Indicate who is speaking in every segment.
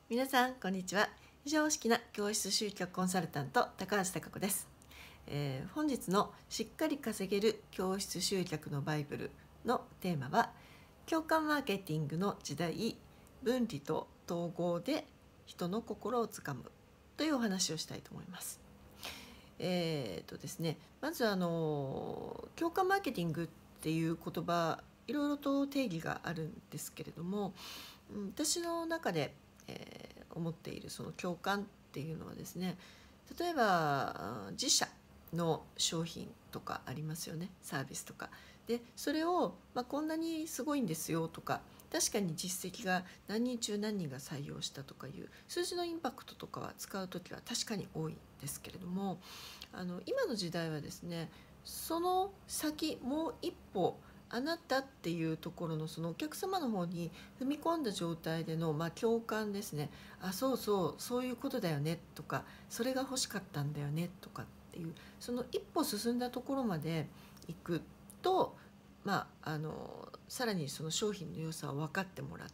Speaker 1: 皆さんこんにちは。非常識な教室集客コンサルタント高橋貴子です。本日のしっかり稼げる教室集客のバイブルのテーマは、共感マーケティングの時代、分離と統合で人の心をつかむというお話をしたいと思います。ですね、まず共感マーケティングっていう言葉、いろいろと定義があるんですけれども、私の中で、思っているその共感っていうのはですね、例えば自社の商品とかありますよね、サービスとかで、それを、こんなにすごいんですよとか、確かに実績が何人中何人が採用したとかいう数字のインパクトとかは使う時は確かに多いんですけれども、今の時代はですね、その先もう一歩、あなたっていうところのそのお客様の方に踏み込んだ状態での、共感ですね。そうそう、そういうことだよねとか、それが欲しかったんだよねとかっていう、その一歩進んだところまで行くと、さらにその商品の良さを分かってもらって、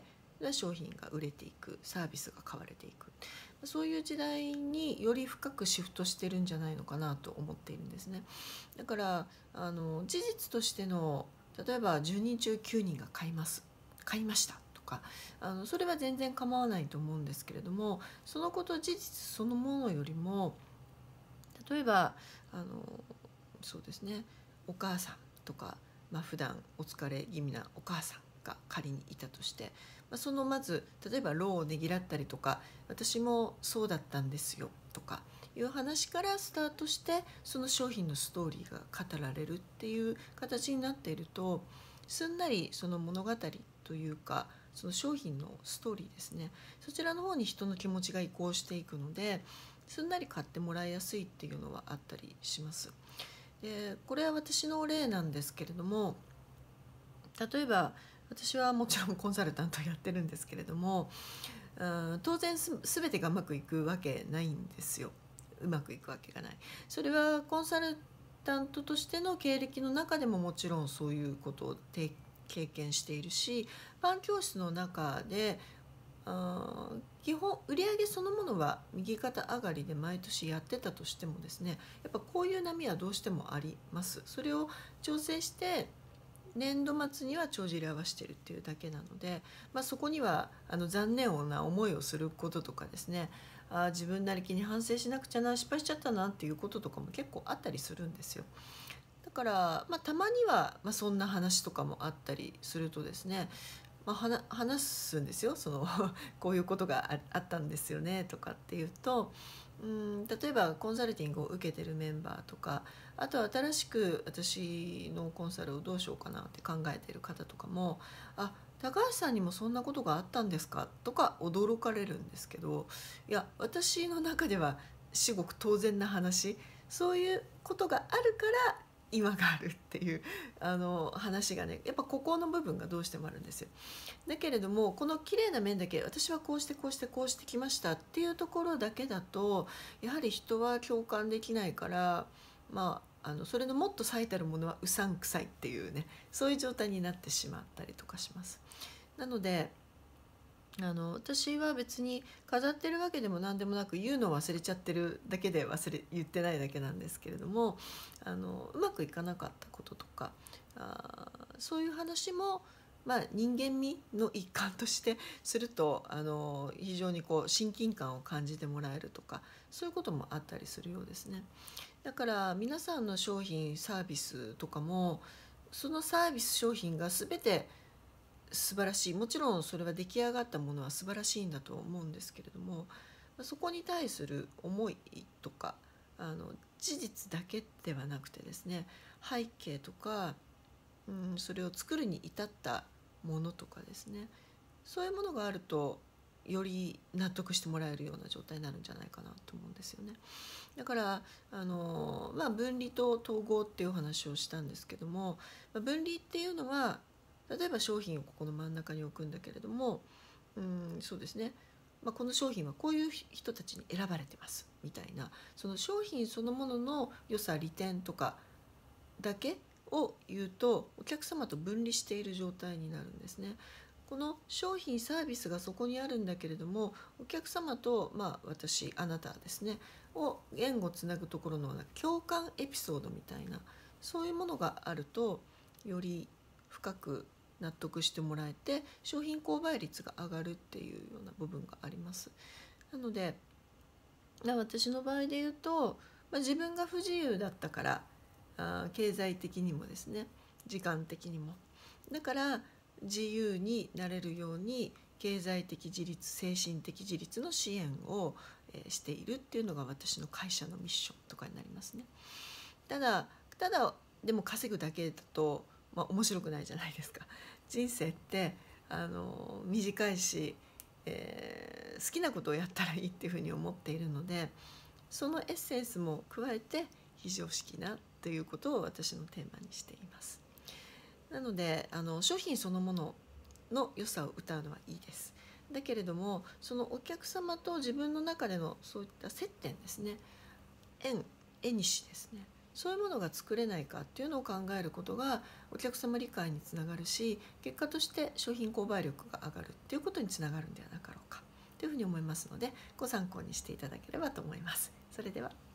Speaker 1: 商品が売れていく、サービスが買われていく、そういう時代により深くシフトしてるんじゃないのかなと思っているんですね。だから事実としての、例えば10人中9人が買いましたとか、それは全然構わないと思うんですけれども、そのこと事実そのものよりも、例えばそうですね、お母さんとか、普段お疲れ気味なお母さんが仮にいたとして、そのまず例えば労をねぎらったりとか、私もそうだったんですよとかいう話からスタートして、その商品のストーリーが語られるっていう形になっていると、すんなりその物語というか、その商品のストーリーですね、そちらの方に人の気持ちが移行していくので、すんなり買ってもらいやすいっていうのはあったりします。でこれは私の例なんですけれども、例えば私はもちろんコンサルタントやってるんですけれども、当然全てがうまくいくわけないんですよ。うまくいくわけがない。それはコンサルタントとしての経歴の中でももちろんそういうことを経験しているし、パン教室の中で基本売上そのものは右肩上がりで毎年やってたとしてもですね、やっぱこういう波はどうしてもあります。それを調整して年度末には帳尻合わせてるっていうだけなので、そこには残念な思いをすることとかですね、自分なりきに反省しなくちゃな、失敗しちゃったなっていうこととかも結構あったりするんですよ。だから、たまには、そんな話とかもあったりするとですね、話すんですよ。そのこういうことがあったんですよねとかっていうと、例えばコンサルティングを受けてるメンバーとか、あとは新しく私のコンサルをどうしようかなって考えている方とかも、高橋さんにもそんなことがあったんですかとか驚かれるんですけど、いや私の中では至極当然な話、そういうことがあるから今があるっていう話がね、やっぱここの部分がどうしてもあるんですよ。だけれども、この綺麗な面だけ、私はこうしてこうしてこうしてきましたっていうところだけだと、やはり人は共感できないから、それのもっと最たるものはうさんくさいっていうね、そういう状態になってしまったりとかします。なので私は別に飾ってるわけでも何でもなく、言うのを忘れちゃってるだけで言ってないだけなんですけれども、うまくいかなかったこととか、そういう話も、人間味の一環としてすると非常に親近感を感じてもらえるとか、そういうこともあったりするようですね。だから皆さんの商品サービスとかも、そのサービス商品が全て素晴らしい、もちろんそれは出来上がったものは素晴らしいんだと思うんですけれども、そこに対する思いとか事実だけではなくてですね、背景とか、それを作るに至ったものとかですね、そういうものがあるとより納得してもらえるような状態になるんじゃないかなと思うんですよね。だから分離と統合っていうお話をしたんですけども、分離っていうのは、例えば商品をここの真ん中に置くんだけれども、そうですね、この商品はこういう人たちに選ばれてますみたいな、その商品そのものの良さ利点とかだけを言うと、お客様と分離している状態になるんですね。 この商品サービスがそこにあるんだけれども、お客様と、私あなたですねを言語つなぐところの共感エピソードみたいな、そういうものがあるとより深く納得してもらえて商品購買率が上がるっていうような部分があります。なので私の場合で言うと、自分が不自由だったから、経済的にもですね、時間的にも、だから自由になれるように経済的自立、精神的自立の支援をしているっていうのが私の会社のミッションとかになりますね。ただでも稼ぐだけだと、面白くないじゃないですか。人生って短いし、好きなことをやったらいいっていうふうに思っているので、そのエッセンスも加えて非常識なということを私のテーマにしています。なので商品そのものの良さを謳うのはいいです。だけれども、そのお客様と自分の中でのそういった接点ですね、縁にしですね、そういうものが作れないかっていうのを考えることがお客様理解につながるし、結果として商品購買力が上がるっていうことにつながるんではなかろうかというふうに思いますので、ご参考にしていただければと思います。それでは。